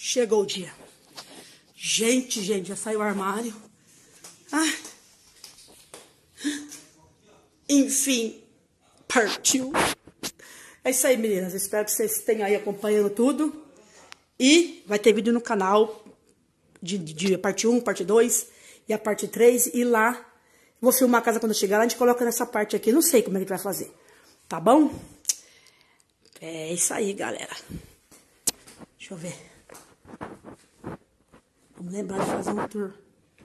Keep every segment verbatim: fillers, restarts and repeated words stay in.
Chegou o dia. Gente, gente, já saiu o armário. Ah. Enfim, partiu. É isso aí, meninas. Espero que vocês tenham aí acompanhando tudo. E vai ter vídeo no canal de, de, de parte um, parte dois e a parte três. E lá, vou filmar a casa quando eu chegar lá. A gente coloca nessa parte aqui. Não sei como é que vai fazer. Tá bom? É isso aí, galera. Deixa eu ver. Vamos lembrar de fazer um tour.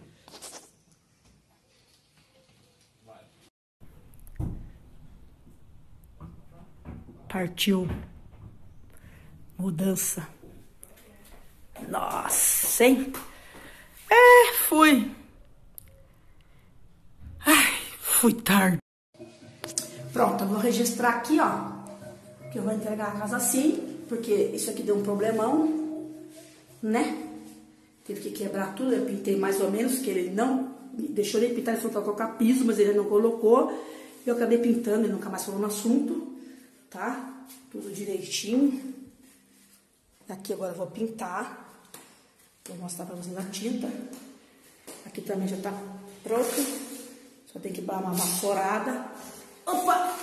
Partiu. Mudança. Nossa, hein? É, fui. Ai, fui tarde. Pronto, eu vou registrar aqui, ó. Que eu vou entregar a casa assim. Porque isso aqui deu um problemão. Né? Teve que quebrar tudo. Eu pintei mais ou menos. Que ele não deixou ele pintar. Ele falou pra colocar piso, mas ele não colocou. Eu acabei pintando. Ele nunca mais falou no assunto. Tá? Tudo direitinho. Aqui agora eu vou pintar. Vou mostrar pra vocês a tinta. Aqui também já tá pronto. Só tem que dar uma vassourada. Opa!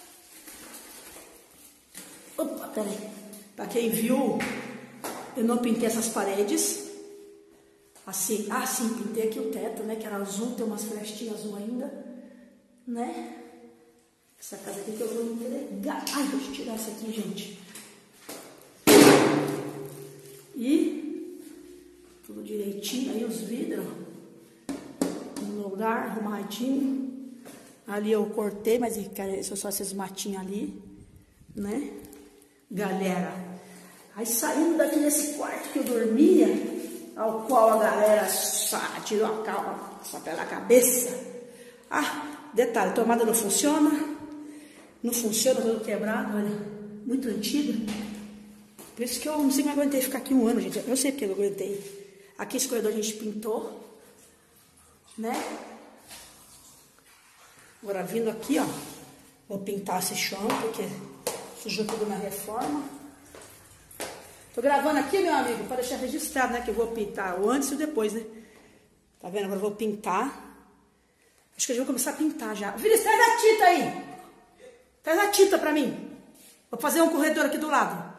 Opa, peraí. Pra quem viu, eu não pintei essas paredes. Assim, ah, sim, pintei aqui o teto, né? Que era azul, tem umas flechinhas azul ainda. Né? Essa casa aqui que eu vou entregar. Ai, deixa eu tirar essa aqui, gente. E tudo direitinho, aí os vidros no lugar, arrumadinho. Ali eu cortei, mas só esses matinhos ali, né? Galera, aí saindo daqui desse quarto que eu dormia, ao qual a galera sá, tirou a calma só pela cabeça. Ah, detalhe, a tomada não funciona, não funciona, tudo quebrado, olha, muito antiga. Por isso que eu não sei como eu aguentei ficar aqui um ano, gente. Eu sei porque eu aguentei. Aqui esse corredor a gente pintou, né? Agora vindo aqui, ó, vou pintar esse chão, porque sujou tudo na reforma. Tô gravando aqui, meu amigo, para deixar registrado, né? Que eu vou pintar o antes e o depois, né? Tá vendo? Agora eu vou pintar. Acho que eu já vou começar a pintar já. Vinícius, traz a tinta aí. Traz a tinta pra mim. Vou fazer um corredor aqui do lado.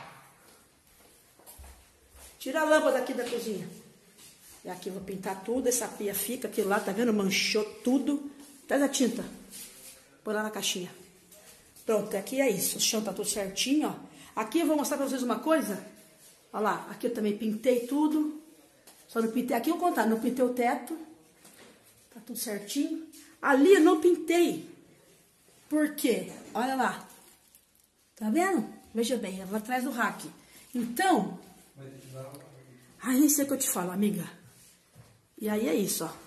Tira a lâmpada aqui da cozinha. E aqui eu vou pintar tudo. Essa pia fica, aquilo lá, tá vendo? Manchou tudo. Traz a tinta. Põe lá na caixinha. Pronto, aqui é isso. O chão tá tudo certinho, ó. Aqui eu vou mostrar pra vocês uma coisa. Olha lá, aqui eu também pintei tudo. Só não pintei, aqui eu vou contar, não pintei o teto. Tá tudo certinho. Ali eu não pintei. Por quê? Olha lá. Tá vendo? Veja bem, ela atrás do rack. Então... Ah, nem sei o que eu te falo, amiga. E aí é isso, ó.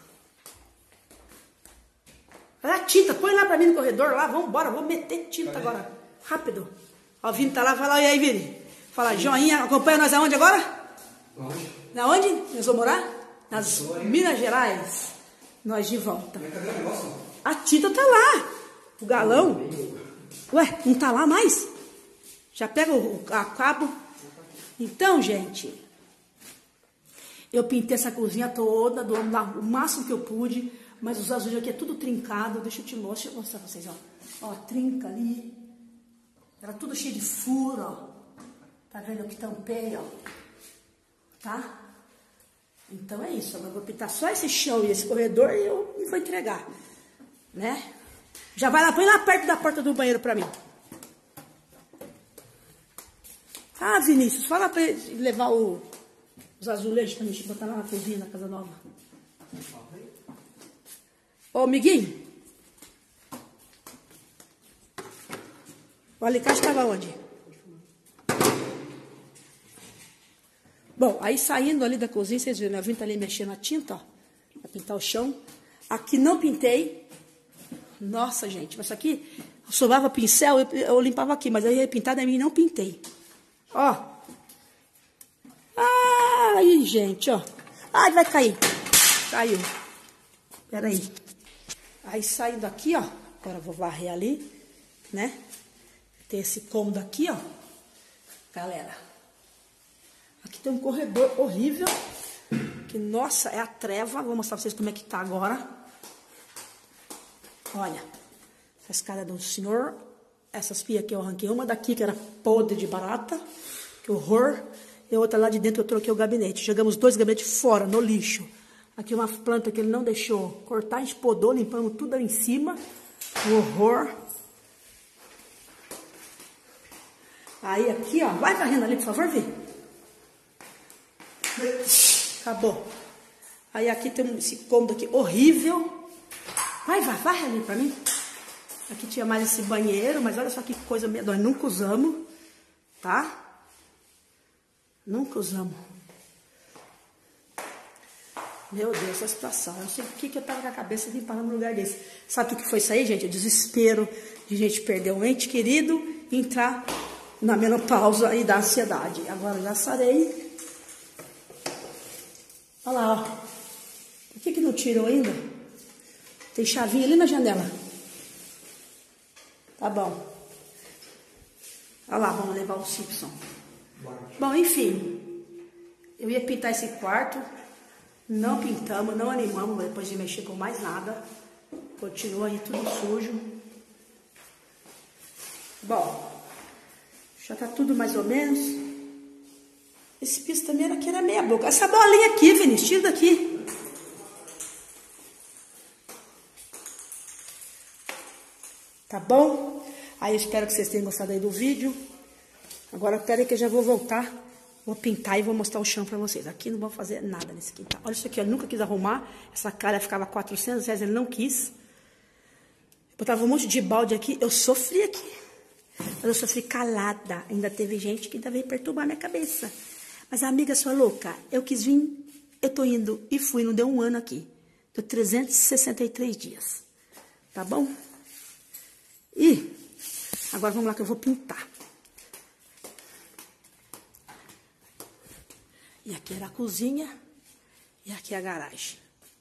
Olha a tinta, põe lá pra mim no corredor, lá, vamos embora, vou meter tinta agora. Rápido. Ó, o Vini tá lá, fala, e aí, Vini? Fala, joinha, acompanha nós aonde agora? Onde? Na onde? Nós vamos morar? Nas Minas Gerais. Nós de volta. A tinta tá lá. O galão. Ué, não tá lá mais? Já pega o a cabo. Então, gente, eu pintei essa cozinha toda, do o máximo que eu pude, mas os azulejos aqui é tudo trincado. Deixa eu te mostrar, deixa eu mostrar pra vocês, ó. Ó, trinca ali. Era tudo cheio de furo, ó. Tá vendo que tampei, ó. Tá? Então é isso. Agora eu vou pintar só esse chão e esse corredor e eu vou entregar. Né? Já vai lá, põe lá perto da porta do banheiro pra mim. Ah, Vinícius, fala pra ele levar o, os azulejos pra gente botar lá na cozinha, na casa nova. Ô, amiguinho. O alicate estava onde? Bom, aí saindo ali da cozinha, vocês viram, eu vim ali mexendo a tinta, ó, pra pintar o chão. Aqui não pintei. Nossa, gente, mas isso aqui, eu sobrava pincel, eu, eu limpava aqui, mas aí ia pintar, daí não pintei. Ó. Ai, gente, ó. Ai, vai cair. Caiu. Peraí. Aí saindo aqui, ó. Agora eu vou varrer ali, né? Tem esse cômodo aqui, ó. Galera. Aqui tem um corredor horrível. Que, nossa, é a treva. Vou mostrar pra vocês como é que tá agora. Olha. Essa escada do senhor. Essas pias aqui eu arranquei. Uma daqui que era podre de barata. Que horror. E a outra lá de dentro eu troquei o gabinete. Jogamos dois gabinetes fora, no lixo. Aqui uma planta que ele não deixou cortar. A gente podou, limpamos tudo ali em cima. Um horror. Aí aqui, ó. Vai varrendo ali, por favor, Vi. Acabou. Aí aqui tem esse cômodo aqui horrível. Vai, vai, vai ali pra mim. Aqui tinha mais esse banheiro, mas olha só que coisa medonha. Nunca usamos, tá? Nunca usamos. Meu Deus, essa situação. Eu não sei o que, que eu tava com a cabeça de parar num lugar desse. Sabe o que foi isso aí, gente? O desespero de gente perder um ente querido e entrar na menopausa e da ansiedade. Agora já sarei. Olha lá, ó. Por que que não tirou ainda? Tem chavinha ali na janela. Tá bom. Olha lá, vamos levar o Simpson. Bom, enfim. Eu ia pintar esse quarto. Não pintamos, não animamos depois de mexer com mais nada. Continua aí tudo sujo. Bom, já tá tudo mais ou menos. Esse piso também era, aqui era meia boca. Essa bolinha aqui, Vinícius, tira daqui. Tá bom? Aí eu espero que vocês tenham gostado aí do vídeo. Agora pera aí que eu já vou voltar. Vou pintar e vou mostrar o chão pra vocês. Aqui não vou fazer nada nesse quintal. Olha isso aqui, eu nunca quis arrumar. Essa cara ficava quatrocentos reais, ele não quis. Eu botava um monte de balde aqui. Eu sofri aqui. Mas eu sofri calada. Ainda teve gente que ainda veio perturbar minha cabeça. Mas a amiga sua louca, eu quis vir, eu tô indo e fui, não deu um ano aqui. Deu trezentos e sessenta e três dias. Tá bom? E agora vamos lá que eu vou pintar. E aqui era a cozinha e aqui a garagem.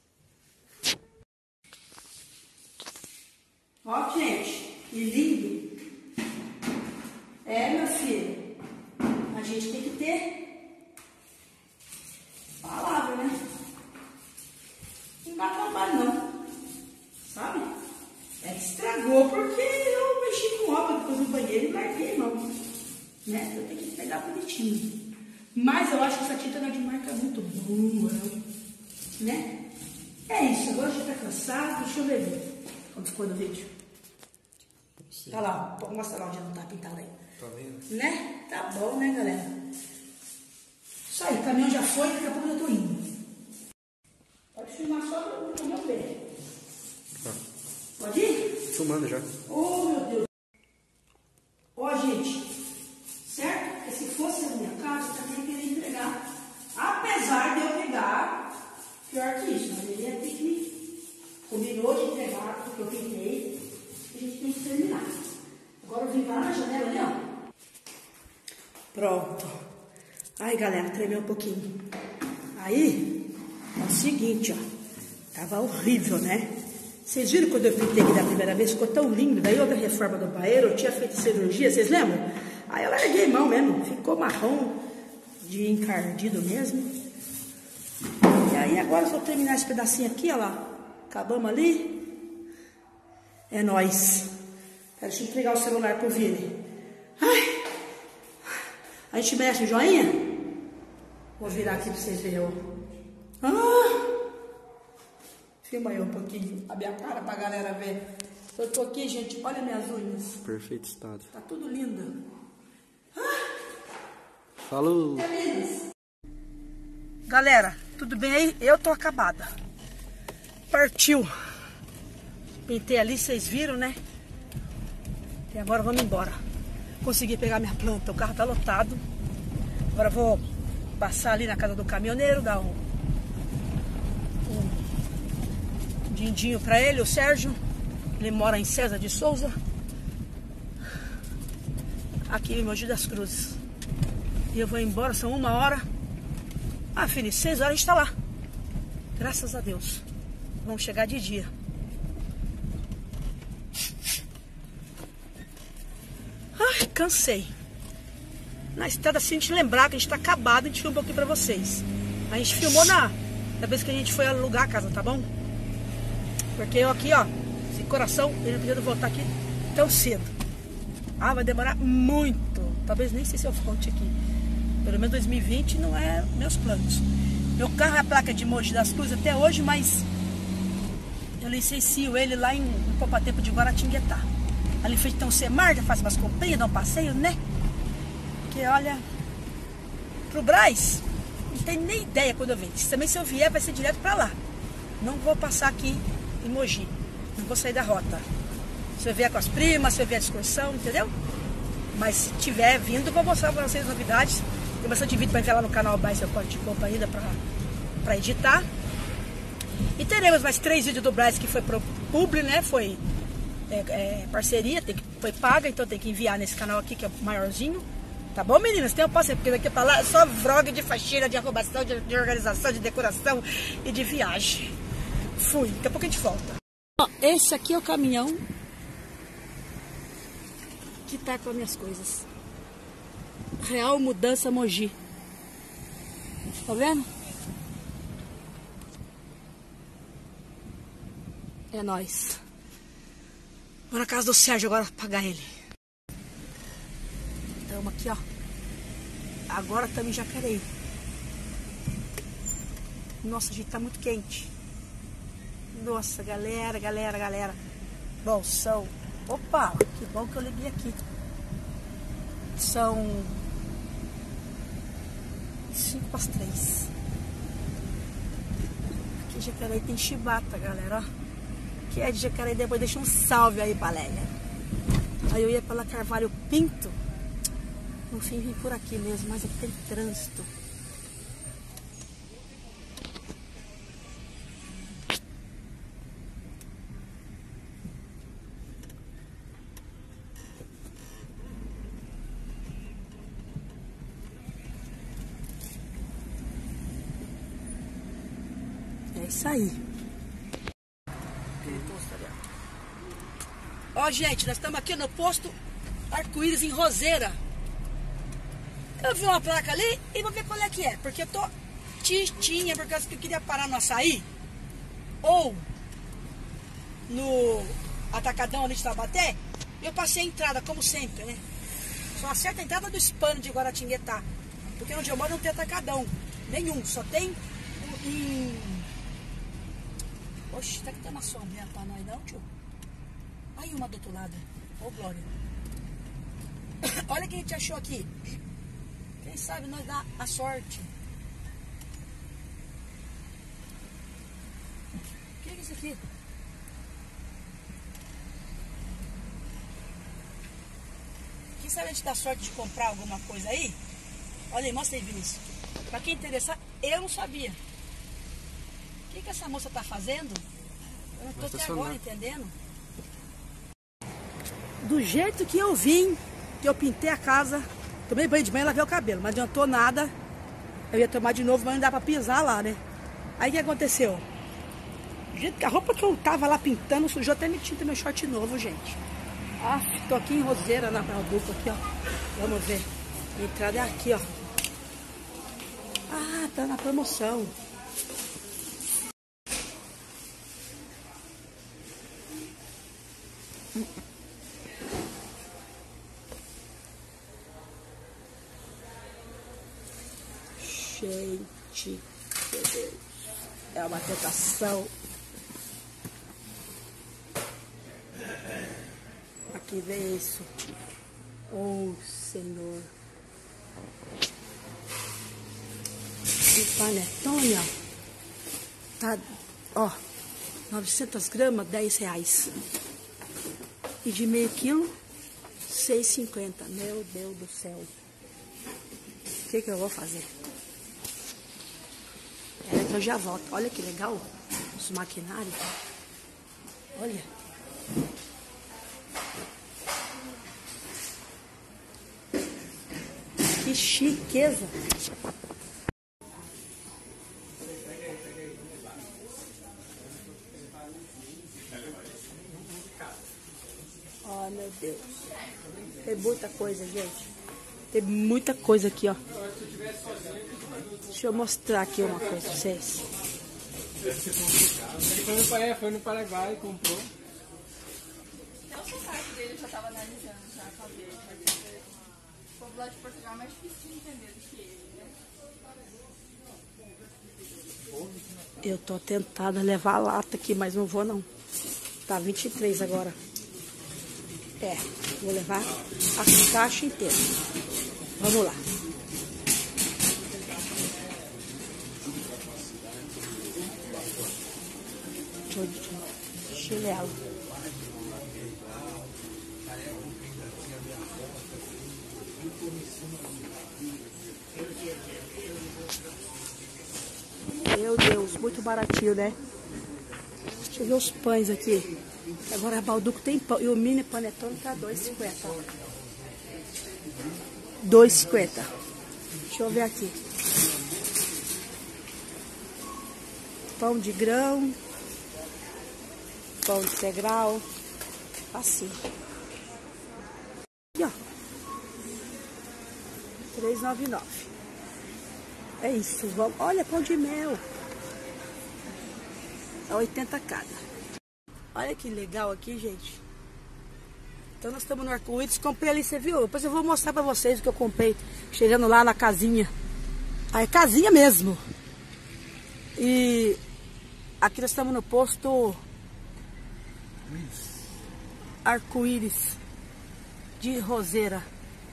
Ó, gente, que lindo. É, meu filho, a gente tem que ter palavra, né? Não dá trabalho, não. Sabe? É que estragou porque eu mexi com obra depois no banheiro e larguei, não. Né? Eu tenho que pegar bonitinho. Mas eu acho que essa tinta não é de marca muito boa, né? É isso, agora a gente tá cansado. Deixa eu ver como ficou no vídeo. Sim. Olha lá, vou mostrar lá onde não tá pintado aí. Tá vendo? Né? Tá bom, né, galera? Isso aí, o caminhão já foi, daqui a pouco eu tô indo. Pode filmar só pro meu pé. Tá. Pode ir? Filmando já. Oh, meu Deus. Ó, gente. Certo? Porque se fosse a minha casa, eu também queria entregar. Apesar de eu pegar, pior que isso, mas ele ia ter que combinou de entregar, porque eu pintei. A gente tem que terminar. Agora eu vim lá na janela ali, ó. Pronto. Ai, galera, tremeu um pouquinho. Aí, é o seguinte, ó. Tava horrível, né? Vocês viram quando eu pintei aqui da primeira vez? Ficou tão lindo. Daí outra reforma do banheiro, eu tinha feito cirurgia, vocês lembram? Aí eu larguei mão mesmo. Ficou marrom de encardido mesmo. E aí agora eu vou terminar esse pedacinho aqui, ó lá. Acabamos ali. É nóis. Deixa eu entregar o celular pro Vini. Ai. A gente merece um joinha? Vou virar aqui pra vocês verem. Ah. Filma aí um pouquinho a minha cara pra galera ver. Eu tô aqui, gente. Olha minhas unhas. Perfeito estado. Tá tudo lindo. Falou! Galera, tudo bem aí? Eu tô acabada. Partiu. Pintei ali, vocês viram, né? E agora vamos embora. Consegui pegar minha planta, o carro tá lotado. Agora vou passar ali na casa do caminhoneiro, dar um, um dindinho pra ele, o Sérgio. Ele mora em César de Souza. Aqui em Mogi das Cruzes. E eu vou embora, são uma hora. Ah, filho, seis horas a gente tá lá. Graças a Deus. Vamos chegar de dia. Ai, cansei. na estrada, se a gente lembrar que a gente tá acabado, a gente filma um pouquinho pra vocês. A gente filmou na, na vez que a gente foi alugar a casa, tá bom? Porque eu aqui, ó, esse coração, ele não podia voltar aqui tão cedo. Ah, vai demorar muito. Talvez nem sei se eu volte aqui. Pelo menos dois mil e vinte não é meus planos. Meu carro é a placa de Mogi das Cruzes até hoje, mas eu licencio ele lá em, em Poupatempo de Guaratinguetá. Ali em frente tem um Semar, já faz umas comprinhas, dá um passeio, né? Porque olha, pro Brás, não tem nem ideia quando eu venho. Também se eu vier vai ser direto pra lá. Não vou passar aqui em Mogi. Não vou sair da rota. Se eu vier com as primas, se eu vier de excursão, entendeu? Mas se tiver vindo, vou mostrar pra vocês novidades. Tem bastante vídeo para enviar lá no canal Brás Seu Corte de Copa ainda para editar. E teremos mais três vídeos do Brás que foi pro publi, né? Foi é, é, parceria, tem que, foi paga, então tem que enviar nesse canal aqui que é maiorzinho. Tá bom, meninas? Tem um passeio, porque daqui pra lá é só vlog de faxina, de arrumação, de, de organização, de decoração e de viagem. Fui, daqui a pouco a gente volta. Ó, esse aqui é o caminhão que tá com as minhas coisas. Real Mudança Mogi. Tá vendo? É nóis. Vou na casa do Sérgio agora pagar ele. Estamos aqui, ó. Agora estamos em Jacareí. Nossa, gente, tá muito quente. Nossa, galera, galera, galera. Bolsão. Opa, que bom que eu liguei aqui. São cinco para as três. Aqui em Jacareí tem chibata, galera, ó. Que é de Jacareí, depois deixa um salve aí pra Lélia. Aí eu ia pela Carvalho Pinto. No fim vim por aqui mesmo, mas aqui tem trânsito. É isso aí. Ó, gente, nós estamos aqui no posto Arco-Íris em Roseira. Eu vi uma placa ali e vou ver qual é que é. Porque eu tô titinha, por causa que eu queria parar no Açaí. Ou no Atacadão ali de Taubaté. Eu passei a entrada, como sempre, né? Só acerta a entrada do Hispano de Guaratinguetá. Porque onde eu moro não tem Atacadão nenhum, só tem em... Oxe, tá que tem uma sombra pra nós não, tio? Aí uma do outro lado. Ô, oh, Glória. Olha o que a gente achou aqui. Quem sabe nós dá a sorte. O que é isso aqui? Quem sabe a gente dá sorte de comprar alguma coisa aí? Olha aí, mostra aí, Vinícius. Pra quem interessar, eu não sabia. O que, que essa moça tá fazendo? Eu não tô até agora entendendo. Do jeito que eu vim, que eu pintei a casa, tomei banho de manhã e lavei o cabelo, não adiantou nada. Eu ia tomar de novo, mas não dá pra pisar lá, né? Aí o que aconteceu? Do jeito que a roupa que eu tava lá pintando sujou até me tinta meu short novo, gente. Ah, tô aqui em Roseira, na Pernambuco, aqui, ó. Vamos ver. A entrada é aqui, ó. Ah, tá na promoção. Gente, meu Deus, é uma tentação. Aqui vem isso. Oh, Senhor. O panetone, ó. Tá, ó, novecentas gramas, dez reais. E de meio quilo, seis e cinquenta. Meu Deus do céu. O que que eu vou fazer? É que eu já volto. Olha que legal os maquinários. Olha. Que chiqueza. Oh, meu Deus. Tem muita coisa, gente. Tem muita coisa aqui, ó. Deixa eu mostrar aqui uma coisa pra vocês. Ele foi no, é, foi no Paraguai, comprou. Até o sotaque dele já estava analisando, já acabei. O povo lá de Portugal é mais difícil de entender do que ele, né? Eu tô tentada a levar a lata aqui, mas não vou não. Tá vinte e três agora. É, vou levar a caixa inteira. Vamos lá. Chinelo. Meu Deus, muito baratinho, né? Deixa eu ver os pães aqui. Agora a Balduco tem pão. E o mini panetone tá dois e cinquenta. dois e cinquenta. Deixa eu ver aqui. Pão de grão. Pão integral. Assim. Aqui, ó. três e noventa e nove. É isso. Vamos. Olha, pão de mel. É oitenta cada. Olha que legal aqui, gente. Então nós estamos no arco-íris. Comprei ali, você viu? Depois eu vou mostrar pra vocês o que eu comprei. Chegando lá na casinha. Ah, é casinha mesmo. E aqui nós estamos no posto Arco-íris de Roseira.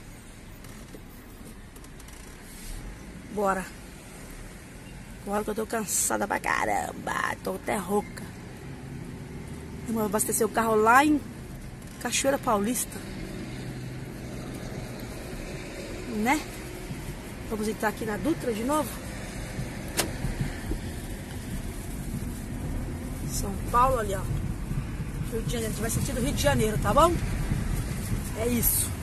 Bora. Agora que eu tô cansada pra caramba. Tô até rouca. Eu vou abastecer o carro lá em Cachoeira Paulista. Né? Vamos entrar aqui na Dutra de novo. São Paulo ali, ó. Rio de Janeiro. A gente vai sentir do Rio de Janeiro, tá bom? É isso.